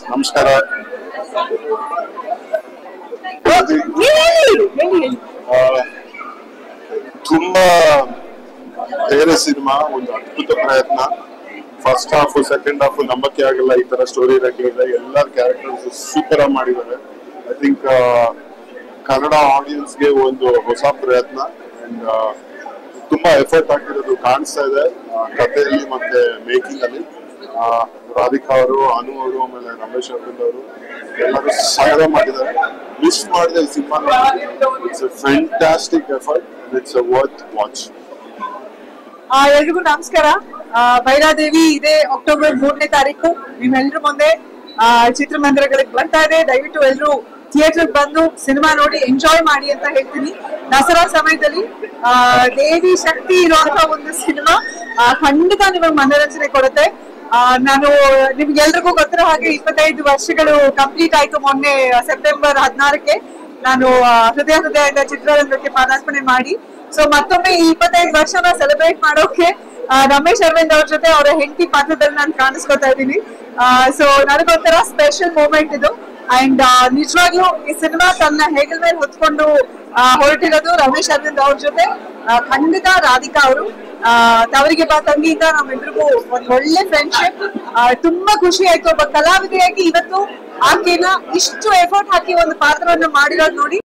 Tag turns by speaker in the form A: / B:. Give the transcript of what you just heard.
A: ನಮಸ್ಕಾರ. ತುಂಬಾ ಬೇರೆ ಸಿನಿಮಾ, ಒಂದು ಅದ್ಭುತ ಪ್ರಯತ್ನ. ಫಸ್ಟ್ ಹಾಫ್ ಸೆಕೆಂಡ್ ಹಾಫ್ ನಂಬಕ್ಕೆ ಆಗಲ್ಲ, ಈ ತರ ಸ್ಟೋರಿ ಇರಕ್ಕಿದೆ. ಎಲ್ಲರ ಕ್ಯಾರೆಕ್ಟರ್ಸ್ ಸೂಪರ್ ಆಗಿ ಮಾಡಿದ್ದಾರೆ. ಐ ಥಿಂಕ್ ಕನ್ನಡ ಆಡಿಯನ್ಸ್ಗೆ ಒಂದು ಹೊಸ ಪ್ರಯತ್ನ ಅಂಡ್ ತುಂಬಾ ಎಫರ್ಟ್ ಹಾಕಿರೋದು ಕಾಣಿಸ್ತಾ ಇದೆ ಕಥೆಯಲ್ಲಿ ಮತ್ತೆ ಮೇಕಿಂಗ್ ಅಲ್ಲಿ. ರಾಧಿಕಾ ಅವರು, ಅನು ಅವರು, ಆಮೇಲೆ ರಮೇಶ್ ಅರವಿಂದ್ ಅವರು ಎಲ್ಲರೂ ಸಹಾಯ ಮಾಡಿದ್ದಾರೆ. ಮಿಸ್ ಮಾಡಿದೆ ಈ cinema. It's a fantastic effort, it's a worth watch.
B: ಎಲ್ರಿಗೂ ನಮಸ್ಕಾರ. ಭೈರಾದೇವಿ ಇದೆ ಅಕ್ಟೋಬರ್ 3ನೇ ತಾರೀಕು ನಿಮ್ಮೆಲ್ಲರ ಮುಂದೆ ಚಿತ್ರಮಂದಿರಗಳಿಗೆ ಬರ್ತಾ ಇದೆ. ದಯವಿಟ್ಟು ಎಲ್ಲರೂ ಥಿಯೇಟರ್ ಬಂದು ಸಿನಿಮಾ ನೋಡಿ ಎಂಜಾಯ್ ಮಾಡಿ ಅಂತ ಹೇಳ್ತೀನಿ. ದಸರಾ ಸಮಯದಲ್ಲಿ ದೇವಿ ಶಕ್ತಿ ಇರುವಂತ ಒಂದು ಸಿನಿಮಾ ಖಂಡಿತ ನಿಮಗೆ ಮನೋರಂಜನೆ ಕೊಡುತ್ತೆ. ನಾನು ನಿಮ್ಗೆಲ್ರಿಗೂ ಗೊತ್ತಿರೋ ಹಾಗೆ 25 ವರ್ಷಗಳು ಕಂಪ್ಲೀಟ್ ಆಯ್ತು. ಮೊನ್ನೆ ಸೆಪ್ಟೆಂಬರ್ 16ಕ್ಕೆ ನಾನು ಹೃದಯದ ಚಿತ್ರರಂಗಕ್ಕೆ ಪಾದಾರ್ಪಣೆ ಮಾಡಿ. ಸೊ ಮತ್ತೊಮ್ಮೆ ಈ 25 ವರ್ಷನ ಸೆಲೆಬ್ರೇಟ್ ಮಾಡೋಕೆ ರಮೇಶ್ ಅರವಿಂದ್ ಅವ್ರ ಜೊತೆ ಅವರ ಹೆಂಡತಿ ಪಾತ್ರದಲ್ಲಿ ನಾನು ಕಾಣಿಸ್ಕೊತಾ ಇದ್ದೀನಿ. ಸೊ ನನಗೊಂಥರ ಸ್ಪೆಷಲ್ ಮೂಮೆಂಟ್ ಇದು. ಅಂಡ್ ನಿಜವಾಗ್ಲೂ ಈ ಸಿನಿಮಾ ತನ್ನ ಹೆಗಲ ಮೇಲೆ ಹೊತ್ಕೊಂಡು ಹೊರಟಿರೋದು ರಮೇಶ್ ಅರವಿಂದ್ ಅವ್ರ ಜೊತೆ. ಖಂಡಿತ ರಾಧಿಕಾ ಅವರು ತವರಿಗೆ ಬಾ ತಂಗಿಯಿಂದ ನಮ್ಮೆಲ್ರಿಗೂ ಒಂದು ಒಳ್ಳೆ ಫ್ರೆಂಡ್ಶಿಪ್. ತುಂಬಾ ಖುಷಿ ಆಯ್ತು. ಒಬ್ಬ ಕಲಾವಿದೆಯಾಗಿ ಇವತ್ತು ಆಕೆನ ಇಷ್ಟು ಎಫರ್ಟ್ ಹಾಕಿ ಒಂದು ಪಾತ್ರವನ್ನು ಮಾಡಿರೋದು ನೋಡಿ